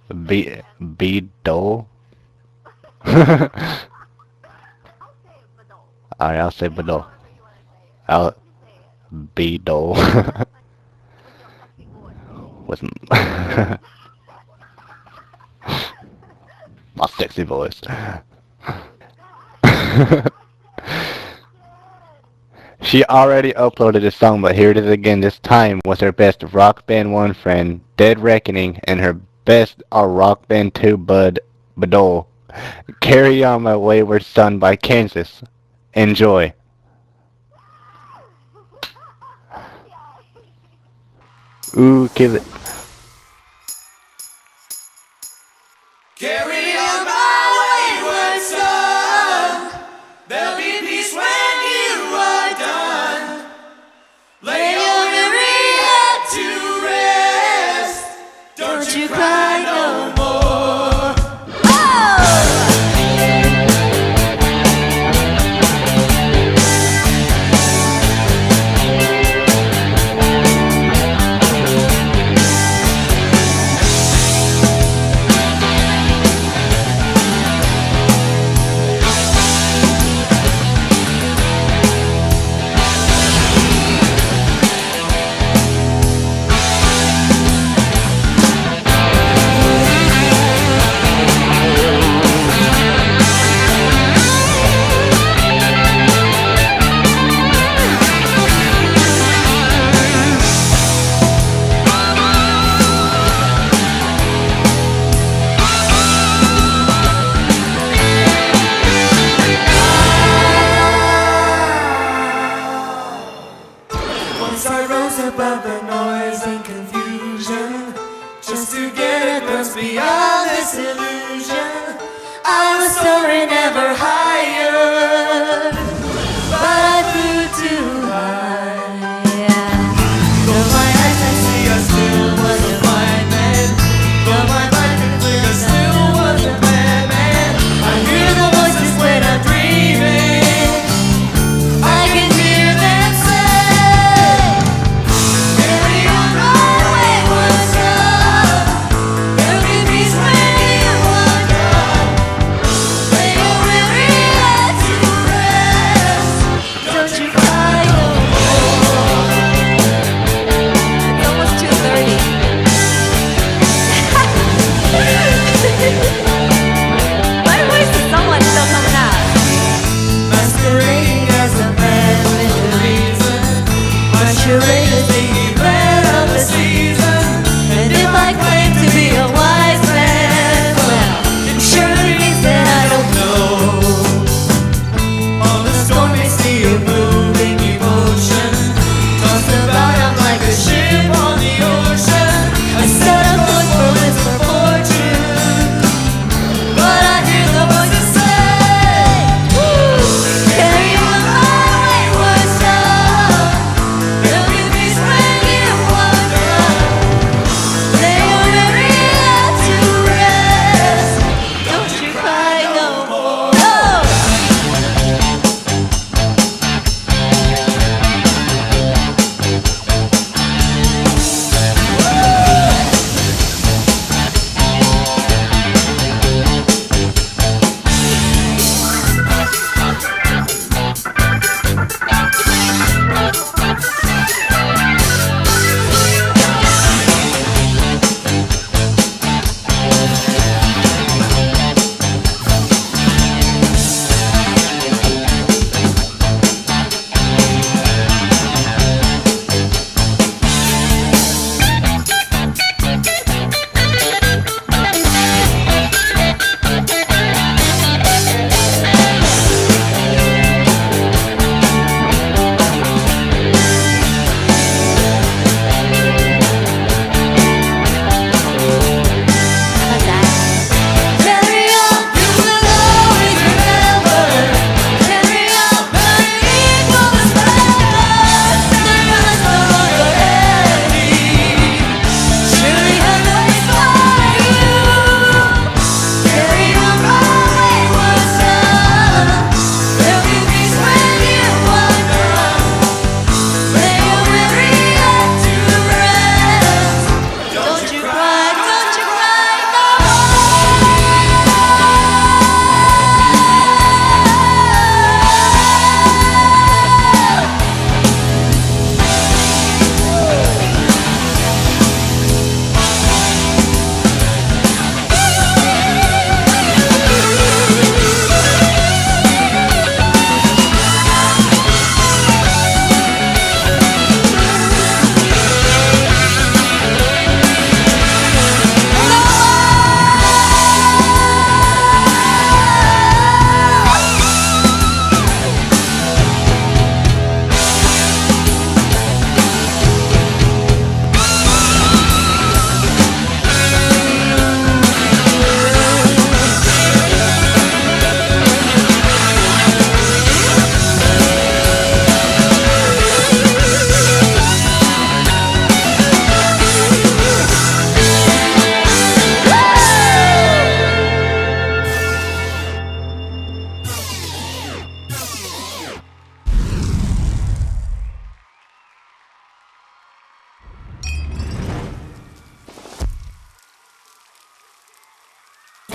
RB2. Alright, I'll say below. I'll be dole. With my sexy voice. She already uploaded a song, but here it is again, this time with her best Rock Band 1 friend, Dead Reckoning, and her best Rock Band 2 bud, Badole. Carry On My Wayward Son by Kansas. Enjoy. Ooh, kill it. Carry on my wayward son. There'll be peace when you are done. Lay your weary head to rest. Don't you cry no more. Above the noise and confusion, just to get across beyond this illusion. I was soaring ever higher, but I flew too high. Though my eyes can see, I still was a blind man. Though my mind can think, I still was a madman. I hear the voices when I'm dreaming. I can hear them say,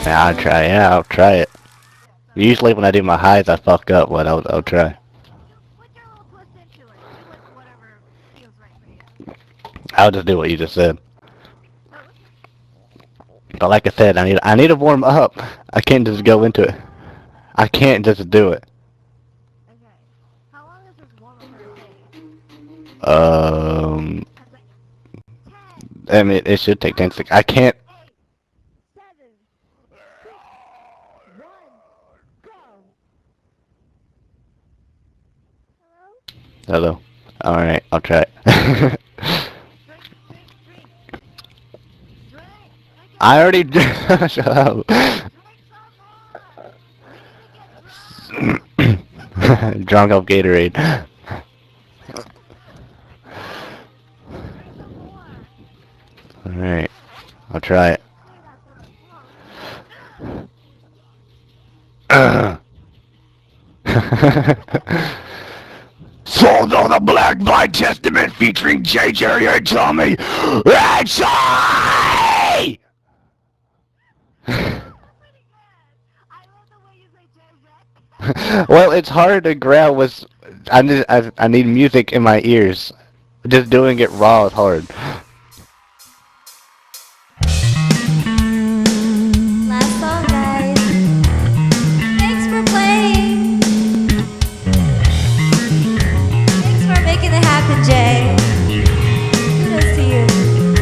Yeah, I'll try. Yeah, I'll try it. Usually when I do my highs, I fuck up, but I'll try. I'll just do what you just said. But like I said, I need to warm up. I can't just go into it. I can't just do it. Um, I mean, it should take 10 seconds. I can't. Hello. Alright, I'll try it. I already shut up. Drunk off Gatorade. Alright, I'll try it. Sold on the Black Blind Testament featuring J. Jerry and Tommy. Actually! Well, it's hard to grab with. I need music in my ears. Just doing it raw is hard. Last song, guys. Thanks for playing. Thanks for making it happen, Jay. Kudos to you.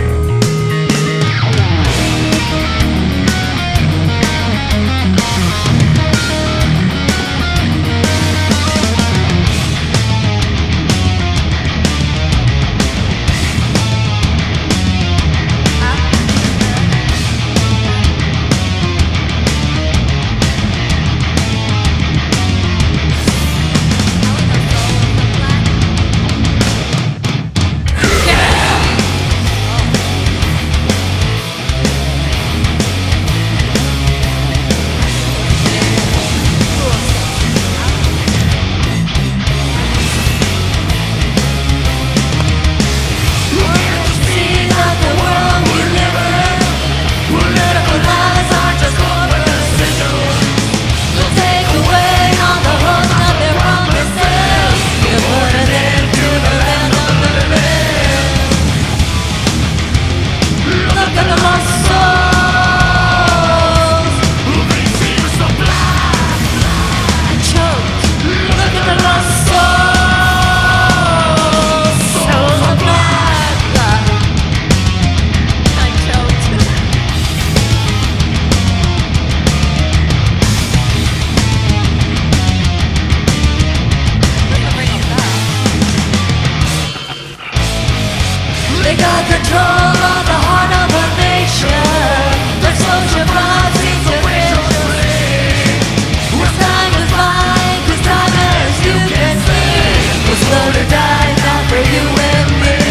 They got control of the heart of a nation. Their social pride seems to fail to see. As time goes by, cause time as you can see, will slow to die, not for you and me.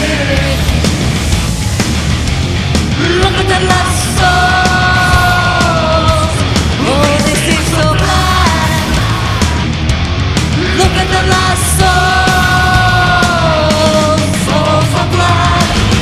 Look at the lost souls. Oh, they seem so blind. Look at the lost souls. Souls so blind.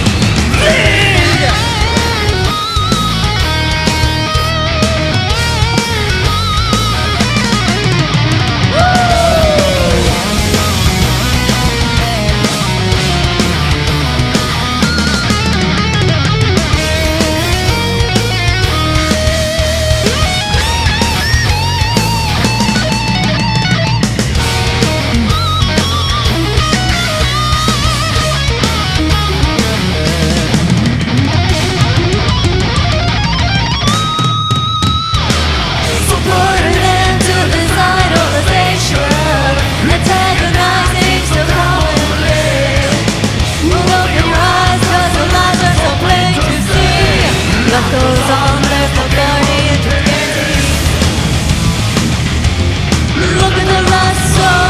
What goes on, there's no guardian to guarantee. Look at the lost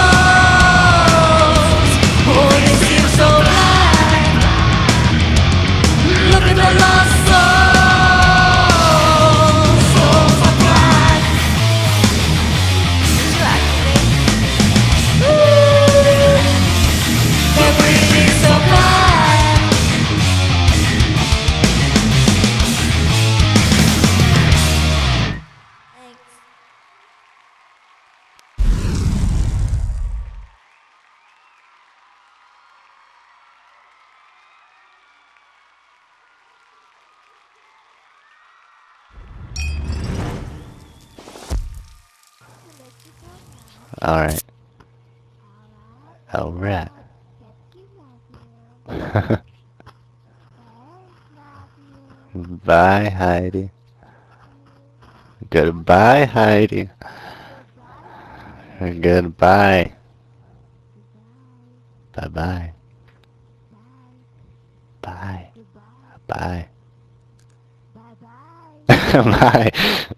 souls. Oh, they seem so blind. Look at the lost souls. Souls so blind. Did you actually? They're breathing so blind. Alright. Alright. Alright. Petsy love you. Parents love you. Bye, Heidi. Bye Goodbye, Heidi. Goodbye, Heidi. Goodbye. Goodbye. Bye-bye. Bye. Bye. Goodbye. Bye. Bye-bye. Bye.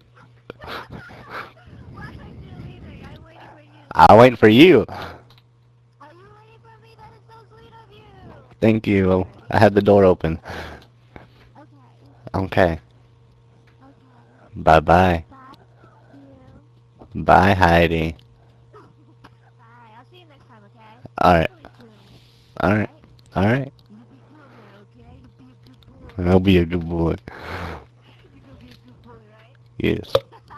Why are you leaving? I'm waiting for you. I'll wait for you. Are you waiting for me? That is so sweet of you. Thank you. Okay, ready? I had the door open. Okay. Okay. Okay. Bye-bye. Bye. You. Bye, Heidi. Bye. I'll see you next time, okay? Alright. Hopefully soon. Alright. Alright? Alright. You be good now, okay? You be a good boy. I'll be a good boy. You gonna be a good boy, right? Yes.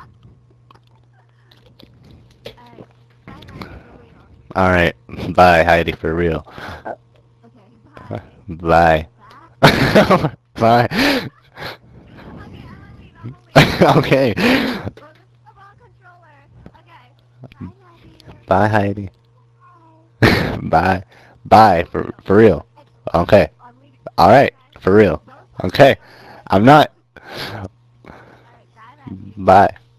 Alright. Bye, Heidi, for real. Alright. Bye, Heidi, for real. Okay, bye. Bye. Bye. Bye. Okay, I'm gonna leave. I'm gonna leave. Okay. Oh, this is the wrong controller. Okay. I love you. Bye, Heidi. Bye. Bye. Bye, for real. It's Okay. I'm leaving. Alright, Okay? for real. Don't stop Okay. me, okay? I'm not. Alright, bye, Matthew. Bye.